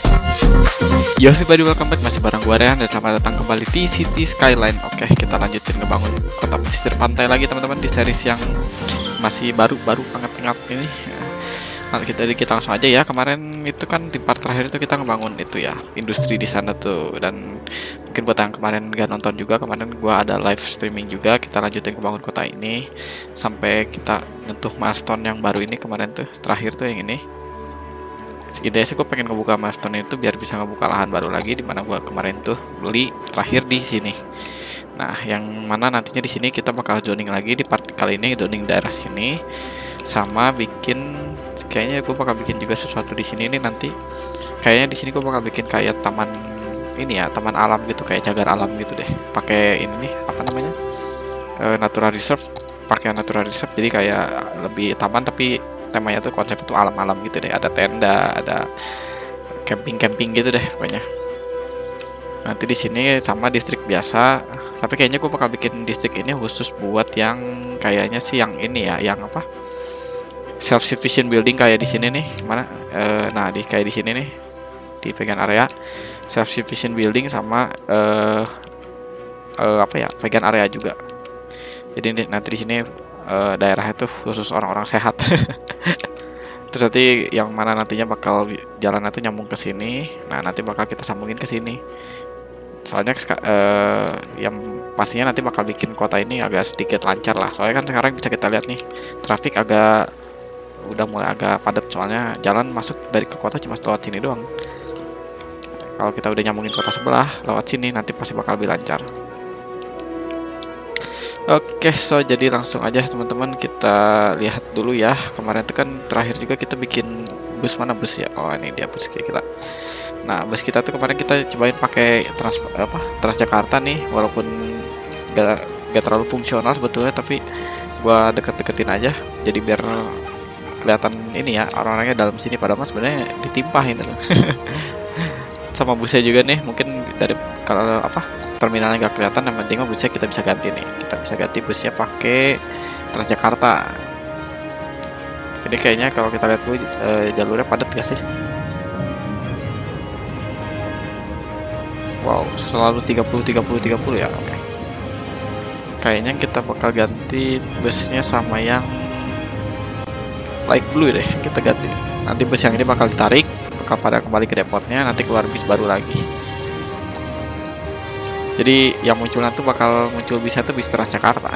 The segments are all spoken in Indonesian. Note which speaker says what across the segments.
Speaker 1: Yo everybody, welcome back, masih bareng gua Rehan dan selamat datang kembali di City Skyline. Oke, kita lanjutin ngebangun kota pesisir pantai lagi teman-teman di series yang masih baru hangat-hangat ini. Nah, kita langsung aja ya. Kemarin itu kan di part terakhir itu kita ngebangun itu ya, industri di sana tuh. Dan mungkin buat yang kemarin gak nonton juga, kemarin gua ada live streaming juga. Kita lanjutin ngebangun kota ini sampai kita nyentuh milestone yang baru ini kemarin tuh. Terakhir tuh yang ini. Intinya sih gue pengen ngebuka milestone itu biar bisa ngebuka lahan baru lagi, dimana gue kemarin tuh beli terakhir di sini. Nah, yang mana nantinya di sini kita bakal zoning lagi di part kali ini, zoning daerah sini, sama bikin kayaknya gue bakal bikin juga sesuatu di sini nih nanti. Kayaknya di sini gue bakal bikin kayak taman ini ya, taman alam gitu, kayak cagar alam gitu deh. Pakai ini nih, apa namanya? Natural reserve, pakai natural reserve, jadi kayak lebih taman tapi temanya tuh konsep itu alam-alam gitu deh, ada tenda, ada camping gitu deh pokoknya. Nanti di sini sama distrik biasa, tapi kayaknya gue bakal bikin distrik ini khusus buat yang kayaknya sih yang ini ya, yang apa, self sufficient building kayak di sini nih, mana? Nah kayak di sini nih, di vegan area self sufficient building sama apa ya, vegan area juga. Jadi nanti di sini daerahnya tuh khusus orang-orang sehat. Terus nanti yang mana nantinya bakal jalannya tuh nyambung ke sini. Nah, nanti bakal kita sambungin ke sini. Soalnya yang pastinya nanti bakal bikin kota ini agak sedikit lancar lah. Soalnya kan sekarang bisa kita lihat nih, traffic udah mulai agak padat, soalnya jalan masuk dari ke kota cuma lewat sini doang. Kalau kita udah nyambungin kota sebelah lewat sini, nanti pasti bakal lebih lancar. Oke, jadi langsung aja teman-teman kita lihat dulu ya. Kemarin itu kan terakhir juga kita bikin bus, mana bus ya? Oh, ini dia bus kita. Nah, bus kita tuh kemarin kita cobain pakai Transjakarta nih, walaupun gak terlalu fungsional sebetulnya, tapi gua deket-deketin aja jadi biar kelihatan ini ya, orang-orangnya dalam sini, padahal sebenarnya ditimpahin tuh. Sama busnya juga nih, mungkin dari kalau terminalnya nggak kelihatan, yang penting mah busnya kita bisa ganti nih. Kita bisa ganti busnya pakai Transjakarta. Jadi kayaknya kalau kita lihat dulu jalurnya padat gak sih? Wow, selalu 30 ya. Oke. Kayaknya kita bakal ganti busnya sama yang light blue deh. Kita ganti. Nanti bus yang ini bakal ditarik, bakal pada kembali ke depotnya, nanti keluar bis baru lagi. Jadi yang muncul nanti bakal muncul bisa tuh bis Transjakarta.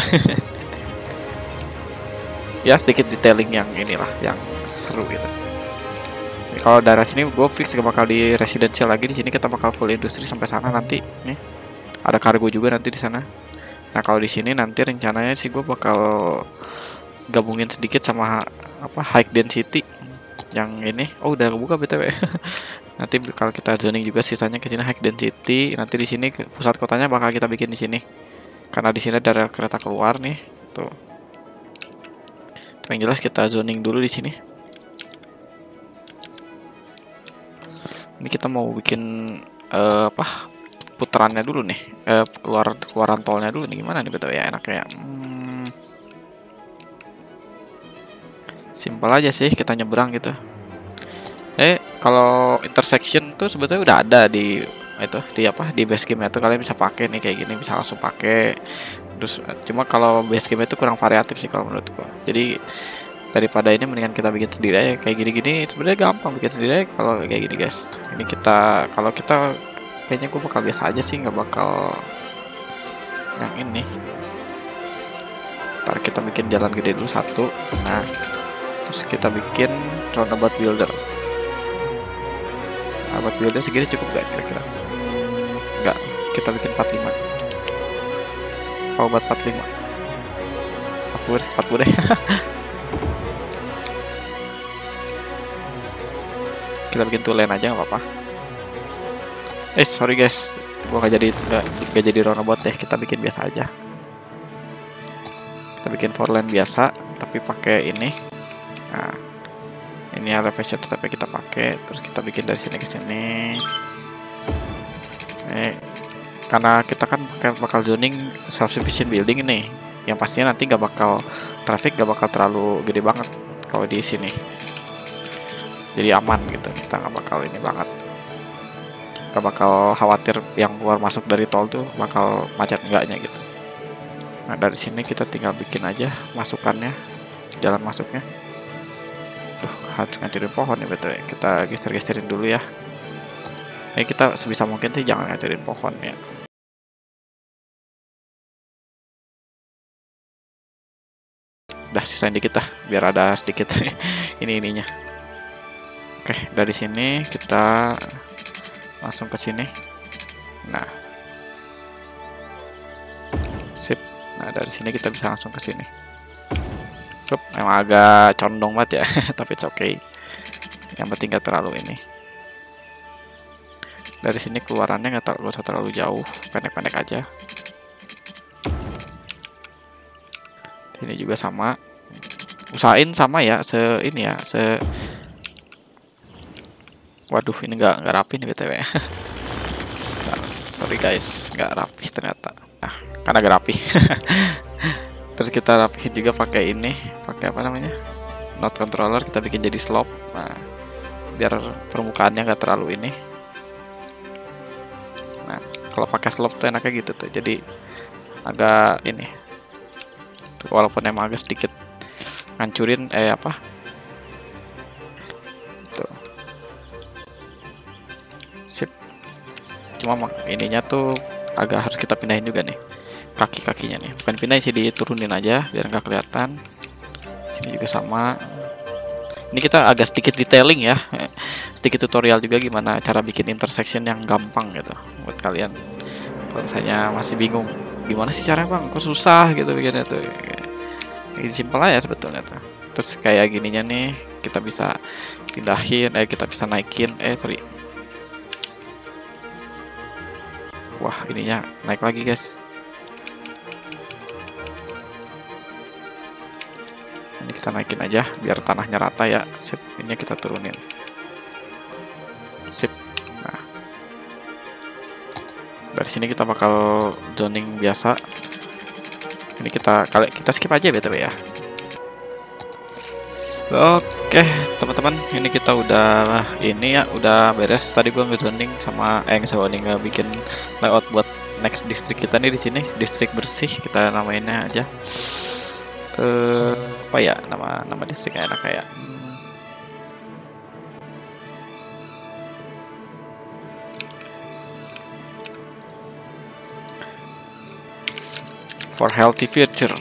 Speaker 1: Ya sedikit detailing yang inilah yang seru gitu. Kalau daerah sini gue fix gak bakal di residential lagi, di sini kita bakal full industri sampai sana nanti. Nih ada kargo juga nanti di sana. Nah kalau di sini nanti rencananya sih gue bakal gabungin sedikit sama high density yang ini. Oh udah kebuka btw. Nanti kalau kita zoning juga sisanya ke sini high density. Nanti di sini pusat kotanya bakal kita bikin di sini. Karena di sini ada kereta keluar nih. Tuh. Yang jelas kita zoning dulu di sini. Ini kita mau bikin putarannya dulu nih. Keluaran tolnya dulu nih, gimana nih betul ya enaknya. Simpel aja sih, kita nyebrang gitu. Kalau intersection tuh sebetulnya udah ada di di base game itu, kalian bisa pakai nih kayak gini, bisa langsung pakai. Terus cuma kalau base game itu kurang variatif sih kalau menurut gua. Jadi daripada ini mendingan kita bikin sendiri aja kayak gini-gini. Sebenarnya gampang bikin sendiri aja kalau kayak gini guys. Ini kalau kita kayaknya gua bakal biasa aja sih, nggak bakal yang ini. Ntar kita bikin jalan gede dulu satu. Nah, terus kita bikin roundabout builder. Buat builder segini cukup gak kira-kira? Enggak, kita bikin 45. Oh, buat 45. 40 deh. Kita bikin two lane aja nggak apa-apa. Sorry guys, gua nggak jadi roundabout deh. Kita bikin biasa aja. Kita bikin 4 lane biasa, tapi pakai ini. Nah. Ini elevation step kita pakai, terus kita bikin dari sini ke sini. Karena kita kan bakal zoning self sufficient building ini, yang pastinya nanti gak bakal traffic, gak bakal terlalu gede banget kalau di sini. Jadi aman gitu, kita nggak bakal ini banget. gak bakal khawatir yang keluar masuk dari tol tuh bakal macet enggaknya gitu. Nah dari sini kita tinggal bikin aja masukannya, jalan masuknya. Harus ngancurin pohon ya, betul. Kita geser-geserin dulu ya. Kita sebisa mungkin sih jangan ngancurin pohon ya. Udah sisain dikit lah biar ada sedikit ininya. Oke, dari sini kita langsung ke sini. Nah, sip. Nah dari sini kita bisa langsung ke sini. Emang agak condong banget ya, tapi it's okay. Yang penting gak terlalu ini. Dari sini keluarannya gak usah terlalu jauh, pendek-pendek aja. Ini juga sama. Usahain sama ya, ini ya, Waduh, ini nggak rapi nih BTW. Sorry guys, nggak rapi ternyata. Nah, karena nggak rapi. Terus kita rapihin juga pakai ini, pakai apa namanya? Node controller, kita bikin jadi slope. Nah, biar permukaannya nggak terlalu ini. Nah, kalau pakai slope tuh enaknya gitu tuh. Jadi agak ini. Tuh, walaupun emang agak sedikit ngancurin apa? Tuh. Sip. Cuma ininya tuh agak harus kita pindahin juga nih. Kaki-kakinya nih, bukan pindahin sih, diturunin aja biar nggak kelihatan. Sini juga sama. Ini kita agak sedikit detailing ya, sedikit tutorial juga gimana cara bikin intersection yang gampang gitu buat kalian. Kalau misalnya masih bingung gimana sih caranya bang, kok susah gitu bikinnya tuh. Ini simpel aja sebetulnya tuh. Terus kayak gininya nih kita bisa pindahin, kita bisa naikin, sorry. Wah ininya naik lagi guys. Ini kita naikin aja biar tanahnya rata ya. Sip, ini kita turunin. Sip. Nah, dari sini kita bakal zoning biasa. Ini kita skip aja BTW ya. Oke teman-teman, ini kita udah udah beres. Tadi gua nge-zoning sama bikin layout buat next district kita nih di sini, distrik bersih kita namainnya aja. Apa ya nama distriknya enak kayak for healthy future.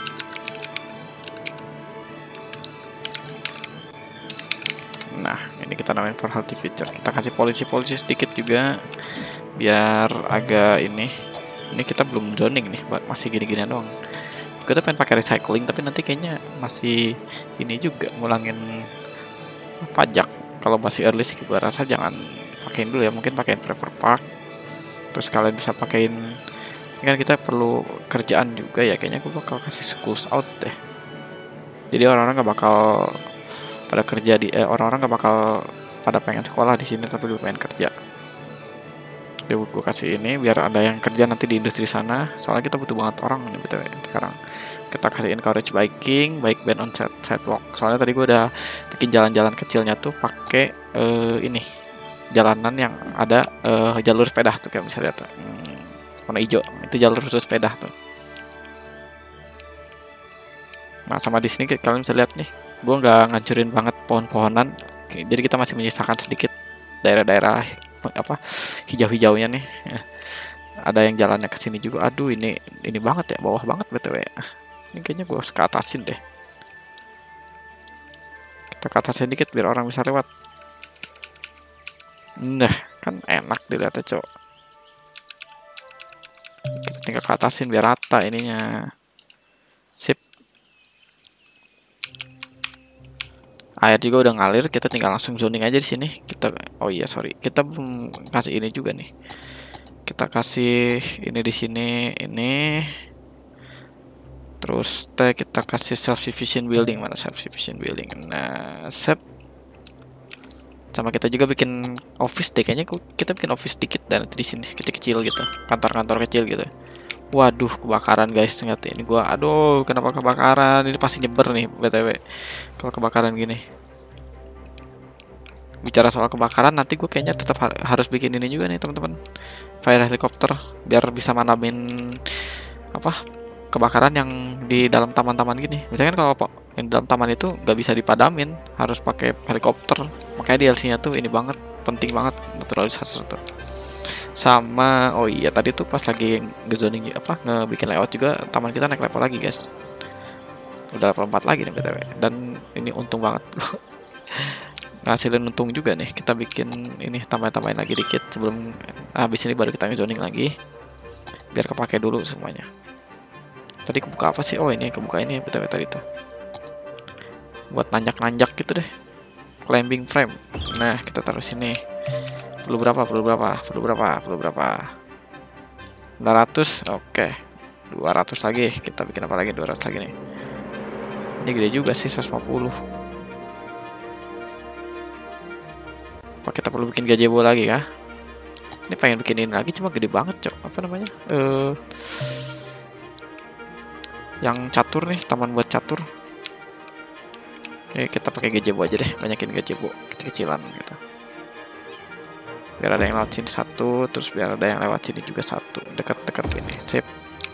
Speaker 1: Nah ini kita namain for healthy future. Kita kasih polisi sedikit juga biar agak ini kita belum zoning nih, masih gini-ginian doang. Kita pengen pakai recycling tapi nanti kayaknya masih ini juga ngulangin pajak. Kalau masih early sih gue rasa jangan pakein dulu ya, mungkin pakein prefer park. Terus kalian bisa pakein, ini kan kita perlu kerjaan juga ya, kayaknya gue bakal kasih schools out deh. Jadi orang-orang nggak bakal pada kerja orang-orang nggak bakal pada pengen sekolah di sini tapi gue pengen kerja. Dia gue kasih ini biar ada yang kerja nanti di industri sana, soalnya kita butuh banget orang nih BTW sekarang. Kita kasih encourage biking, bike ban on sidewalk. Soalnya tadi gue udah bikin jalan-jalan kecilnya tuh pakai ini jalanan yang ada jalur sepeda tuh, kayak bisa lihat warna hijau itu jalur khusus sepeda tuh. Nah sama di sini kalian bisa lihat nih, gue nggak ngancurin banget pohon-pohonan, jadi kita masih menyisakan sedikit daerah-daerah apa hijau-hijaunya nih. Ada yang jalannya ke sini juga. Aduh ini banget ya, bawah banget BTW. Ini kayaknya gue harus ke atasin deh. Kita ke atasin dikit biar orang bisa lewat. Nah kan enak dilihatnya cok. Kita tinggal ke atasin biar rata ininya. Sip. Air juga udah ngalir, kita tinggal langsung zoning aja di sini. Oh iya sorry, kita belum kasih ini juga nih. Kita kasih ini di sini, ini. Terus kita kasih self sufficient building, mana self sufficient building. Nah, set. Sama kita juga bikin office deh, kayaknya kita bikin office dikit dan di sini kecil-kecil gitu, kantor-kantor kecil gitu. Waduh, kebakaran guys, ternyata ini gua. Aduh, kenapa kebakaran? Ini pasti nyeber nih BTW kalau kebakaran gini. bicara soal kebakaran, nanti gue kayaknya tetap harus bikin ini juga nih teman-teman, fire helicopter, biar bisa manamin apa kebakaran yang di dalam taman-taman gini. Misalkan kalau yang di dalam taman itu nggak bisa dipadamin, harus pakai helikopter. Makanya DLC-nya tuh ini banget, penting banget naturalisator tuh. Sama oh iya tadi tuh pas lagi ngezoning ngebikin layout juga, taman kita naik level lagi guys, udah level 4 lagi nih btw, dan ini untung banget. Ngasilin untung juga nih, kita bikin ini tambahin lagi dikit sebelum habis ini, baru kita zoning lagi biar kepake dulu semuanya. Tadi kebuka apa sih? Oh ini kebuka ini btw tadi tuh buat nanjak gitu deh, climbing frame. Nah kita taruh sini. Perlu berapa 900. Oke, 200 lagi, kita bikin apa lagi? 200 lagi nih. Ini gede juga sih, 150. Apa kita perlu bikin gazebo lagi kah? Ini pengen bikin ini lagi, cuma gede banget cok. Apa namanya? Yang catur nih, taman buat catur. Oke, kita pakai gazebo aja deh, banyakin gazebo kecil-kecilan gitu. Biar ada yang lewat sini satu, terus biar ada yang lewat sini juga satu, dekat-dekat ini. Sip.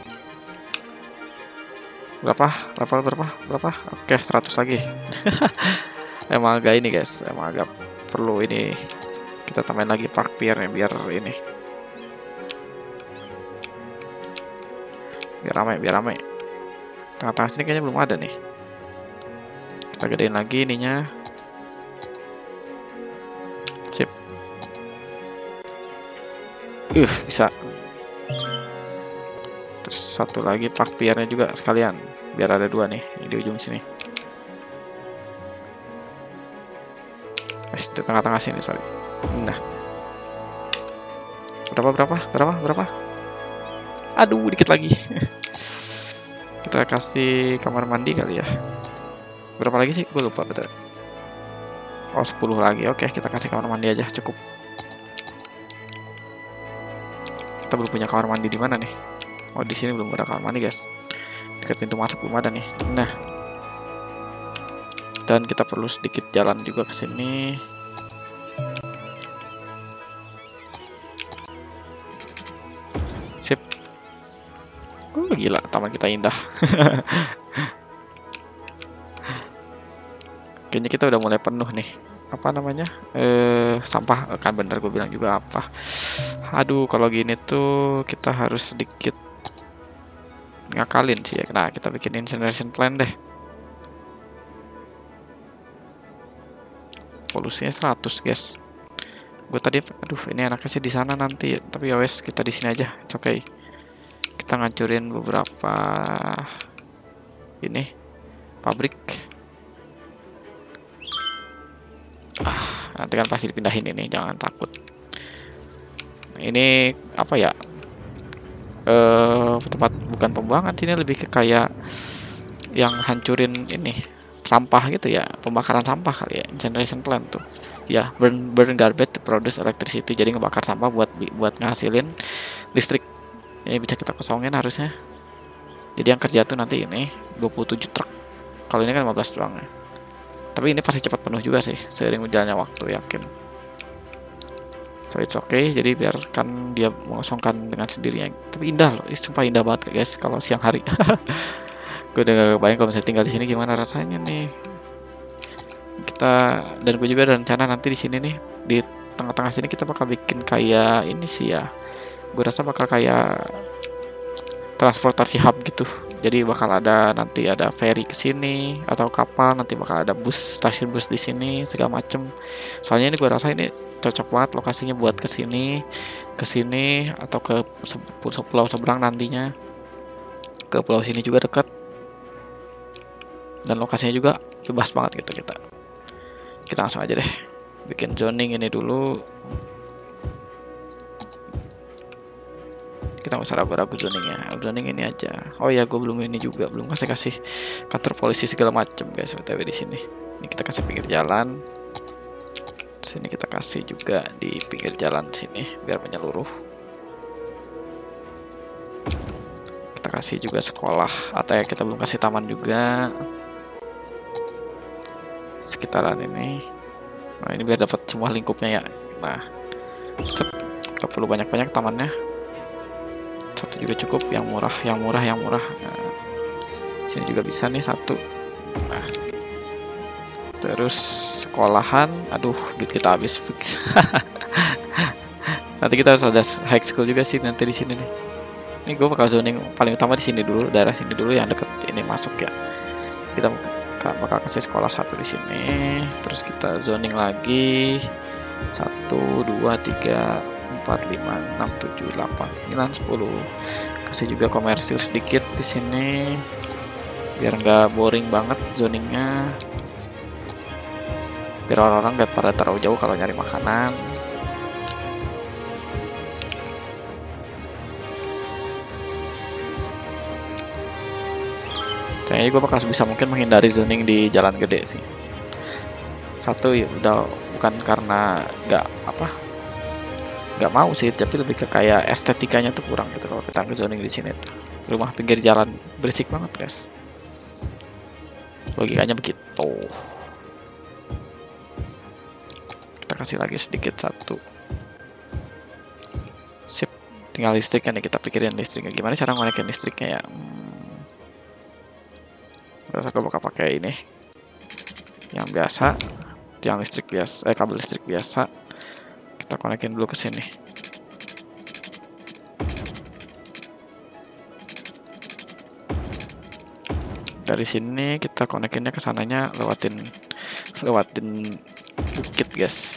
Speaker 1: Berapa? Level berapa? Oke, 100 lagi. Emang agak ini guys, emang agak perlu ini, kita tambahin lagi park pier ya, biar ini biar ramai. Tengah-tengah sini kayaknya belum ada nih, kita gedein lagi ininya. Sip. Bisa. Terus satu lagi park piernya juga sekalian, biar ada 2 nih di ujung sini. Di tengah-tengah sini, sorry. Nah. Berapa? Aduh, dikit lagi. Kita kasih kamar mandi kali ya. Berapa lagi sih? Gue lupa betul. Oh, 10 lagi. Oke, kita kasih kamar mandi aja, cukup. Kita belum punya kamar mandi di mana nih? Oh, di sini belum ada kamar mandi, guys. Dekat pintu masuk belum ada nih. Nah. Dan kita perlu sedikit jalan juga ke sini. Sip. Gila, taman kita indah. Kayaknya kita udah mulai penuh nih. Apa namanya? Sampah kan, bener gue bilang juga apa. Aduh, kalau gini tuh kita harus sedikit ngakalin sih ya. Nah, kita bikin incineration plan deh. Polusinya 100 guys. Gue tadi, aduh ini enaknya sih di sana nanti, tapi ya wes kita di sini aja. It's okay. Kita ngancurin beberapa ini pabrik. Nanti kan pasti dipindahin ini, jangan takut. Ini apa ya? Tempat bukan pembuangan sini, lebih ke kayak yang hancurin ini sampah gitu ya, pembakaran sampah kali ya, incineration plant tuh ya, burn garbage to produce electricity. Jadi ngebakar sampah buat ngasilin listrik. Ini bisa kita kosongin harusnya. Jadi yang kerja tuh nanti ini 27 truk, kalau ini kan 15 doang ya. Tapi ini pasti cepat penuh juga sih seiring berjalannya waktu, yakin. So it's okay, jadi biarkan dia mengosongkan dengan sendirinya. Tapi indah loh, sumpah indah banget guys kalau siang hari. Gue udah gak kebayang kalau misalnya tinggal di sini gimana rasanya nih. Dan gue juga ada rencana nanti di sini nih, di tengah-tengah sini kita bakal bikin kayak ini sih ya. Gue rasa bakal kayak transportasi hub gitu. Jadi bakal ada nanti ada ferry ke sini atau kapal, nanti bakal ada stasiun bus di sini segala macem. Soalnya ini gue rasa ini cocok banget lokasinya buat ke sini atau ke pulau seberang nantinya. Ke pulau sini juga dekat. Dan lokasinya juga bebas banget gitu. Kita langsung aja deh bikin zoning ini dulu. Kita nggak usah ragu-ragu zoningnya, zoning ini aja. Oh ya, gue belum kasih kantor polisi segala macem guys, btw di sini. Ini kita kasih pinggir jalan. Sini kita kasih juga di pinggir jalan sini biar menyeluruh. Kita kasih juga sekolah, atau ya kita belum kasih taman juga. Sekitaran ini. Nah ini biar dapat semua lingkupnya ya. Nah set, gak perlu banyak-banyak tamannya, satu juga cukup, yang murah yang murah yang murah. Nah, sini juga bisa nih satu. Nah terus sekolahan, aduh duit kita habis fix. Nanti kita harus ada high school juga sih nanti di sini nih. Ini gue bakal zoning paling utama di sini dulu, daerah sini dulu yang deket ini masuk ya. Kita bakal kasih sekolah satu di sini, terus kita zoning lagi 1 2 3 4 5 6 7 8 9 10. Kasih juga komersil sedikit di sini biar nggak boring banget zoningnya, biar orang-orang nggak pada terlalu jauh kalau nyari makanan. Kayaknya gue bakal sebisa mungkin menghindari zoning di jalan gede sih. Satu ya udah, bukan karena nggak mau sih, tapi lebih ke kayak estetikanya tuh kurang gitu kalau kita zoning di sini tuh. Rumah pinggir jalan berisik banget guys. Logikanya begitu. Kita kasih lagi sedikit satu. Sip, tinggal listriknya nih, kita pikirin listriknya gimana cara ngonekin listriknya ya. Terus aku bakal pakai ini yang biasa, yang listrik biasa, kabel listrik biasa. Kita konekin dulu ke sini. Dari sini kita konekinnya ke sananya lewatin bukit guys.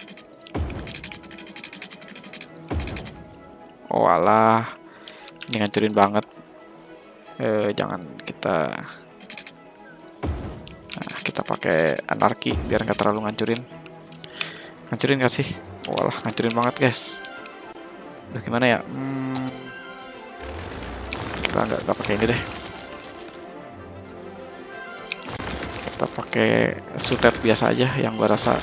Speaker 1: Oh alah, ini ngancurin banget. Jangan kita pakai anarki biar nggak terlalu ngancurin nggak sih. Walah ngancurin banget guys. Udah gimana ya, kita nggak pakai ini deh, kita pakai sutet biasa aja yang gua rasa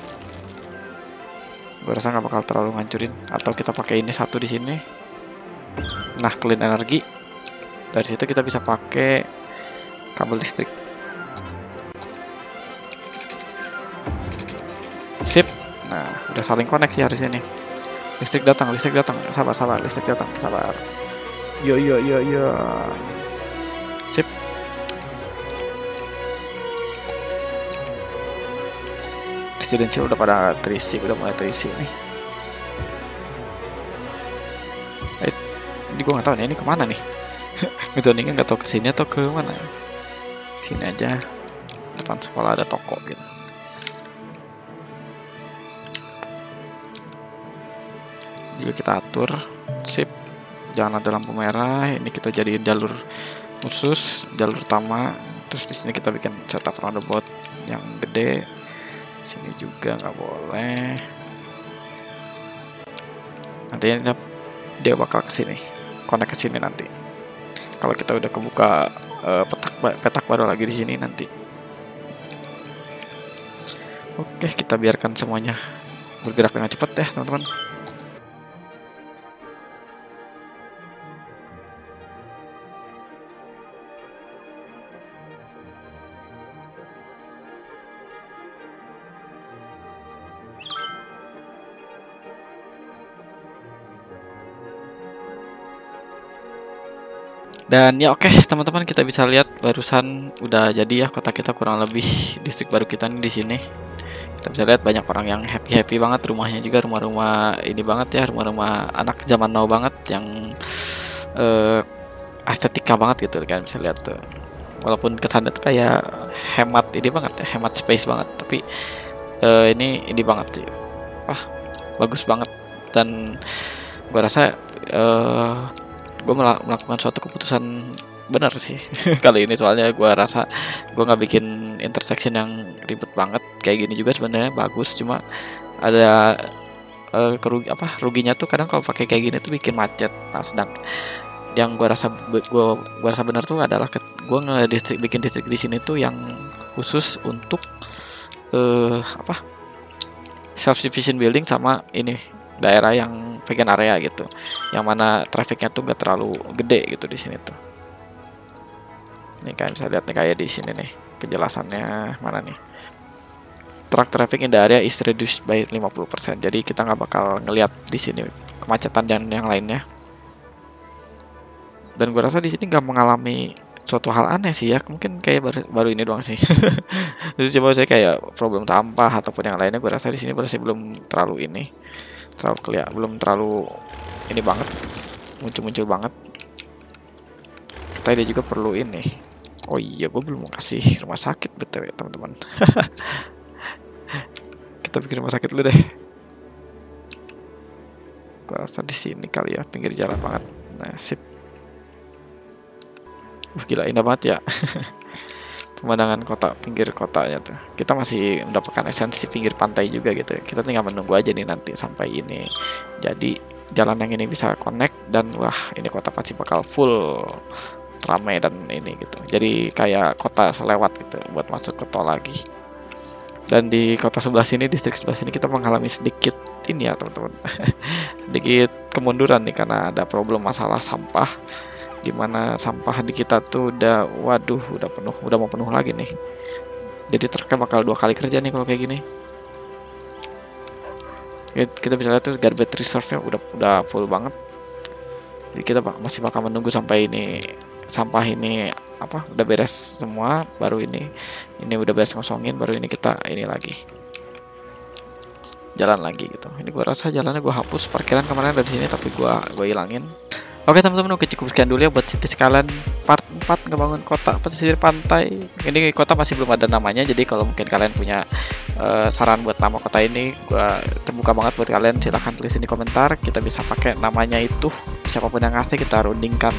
Speaker 1: nggak bakal terlalu ngancurin. Atau kita pakai ini satu di sini, nah clean energi. Dari situ kita bisa pakai kabel listrik. Sip. Nah, udah saling koneksi hari sini. Listrik datang. Sabar, listrik datang, sabar. Yo. Sip. Residential udah pada terisi, udah mulai terisi nih. Ini gue nggak tahu nih, ini kemana nih? Metodenya nggak tahu kesini atau ke mana. Sini aja. Depan sekolah ada toko gitu. Juga kita atur, sip, jangan ada lampu merah. Ini kita jadiin jalur khusus, jalur utama. Terus di sini kita bikin setup roundabout yang gede. Sini juga nggak boleh. Nantinya dia bakal ke sini, connect ke sini nanti. Kalau kita udah kebuka petak baru lagi di sini nanti. Oke, kita biarkan semuanya bergerak dengan cepat ya teman-teman. Dan ya oke, teman-teman, kita bisa lihat barusan udah jadi ya kota kita kurang lebih, distrik baru kita nih di sini. Kita bisa lihat banyak orang yang happy banget, rumahnya juga rumah-rumah ini banget ya, rumah-rumah anak zaman now banget yang estetika banget gitu kan, bisa lihat tuh. Walaupun kesannya tuh kayak hemat ini banget ya, hemat space banget, tapi ini banget sih. Wah, bagus banget. Dan gua rasa gue melakukan suatu keputusan benar sih kali ini, soalnya gue rasa gue nggak bikin intersection yang ribet banget kayak gini juga sebenarnya bagus, cuma ada ruginya tuh kadang kalau pakai kayak gini tuh bikin macet. Nah, sedang yang gue rasa benar tuh adalah gue bikin distrik di sini tuh yang khusus untuk self sufficient building sama ini daerah yang vegan area gitu, yang mana trafficnya tuh gak terlalu gede gitu di sini tuh. Nih kalian bisa lihat nih kayak di sini nih penjelasannya mana nih. truck traffic in the area is reduced by 50%. Jadi kita nggak bakal ngelihat di sini kemacetan dan yang lainnya. Dan gue rasa di sini nggak mengalami suatu hal aneh sih ya, mungkin kayak baru ini doang sih. Terus coba saya kayak problem sampah ataupun yang lainnya, gue rasa di sini masih belum terlalu ini, belum terlalu ini banget, muncul banget. Kita dia juga perlu ini. Oh iya, gue belum mau kasih rumah sakit betul ya teman-teman. Kita bikin rumah sakit dulu deh. Gue rasa di sini kali ya, pinggir jalan banget. Nah, sip. Gila indah banget ya. Pemandangan kota, pinggir kotanya tuh. Kita masih mendapatkan esensi pinggir pantai juga gitu. Kita tinggal menunggu aja nih nanti sampai ini jadi jalan yang ini bisa connect, dan wah ini kota pasti bakal full ramai dan ini gitu. Jadi kayak kota selewat gitu buat masuk ke tol lagi. Dan di kota sebelah sini, distrik sebelah sini kita mengalami sedikit ini ya teman-teman. Sedikit kemunduran nih karena ada problem masalah sampah. Dimana sampah di kita tuh udah mau penuh lagi nih. Jadi truknya bakal 2 kali kerja nih kalau kayak gini. Kita bisa lihat tuh garbage reserve-nya udah full banget. Jadi kita masih bakal menunggu sampai ini sampah ini udah beres semua, baru ini udah beres ngosongin, baru ini kita ini lagi jalan lagi gitu. Ini gua rasa jalannya gua hapus, parkiran kemarin dari sini tapi gua hilangin. Oke teman-teman, oke cukup sekian dulu ya buat City Skyline part 4 ngebangun kota pesisir pantai. Ini kota masih belum ada namanya, jadi kalau mungkin kalian punya saran buat nama kota ini, gua terbuka banget buat kalian. Silahkan tulis di komentar, kita bisa pakai namanya itu, siapapun yang ngasih kita rundingkan.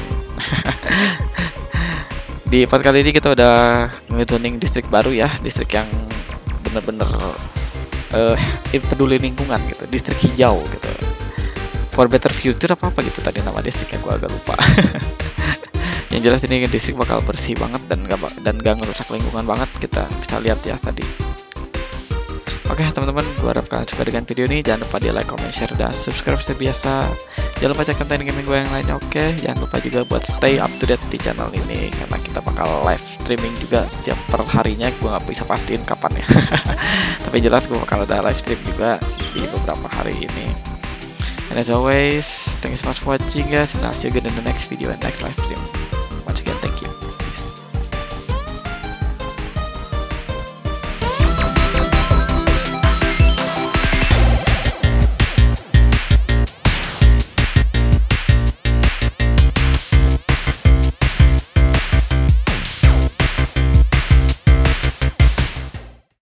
Speaker 1: Di part kali ini kita udah nge-tuning distrik baru ya, distrik yang bener-bener peduli lingkungan gitu, distrik hijau gitu. For Better Future apa gitu tadi nama distriknya, gue agak lupa. Yang jelas ini distrik bakal bersih banget dan gak ngerusak lingkungan banget, kita bisa lihat ya tadi. Oke teman-teman, gue harap kalian suka dengan video ini. Jangan lupa di like, comment, share, dan subscribe seperti biasa. Jangan lupa cek konten gaming gue yang lainnya. Oke, jangan lupa juga buat stay up to date di channel ini, karena kita bakal live streaming juga setiap per harinya. Gue nggak bisa pastiin kapan ya. Tapi jelas gue bakal ada live stream juga di beberapa hari ini. And as always, thank you so much for watching guys, and I'll see you again in the next video and next live stream.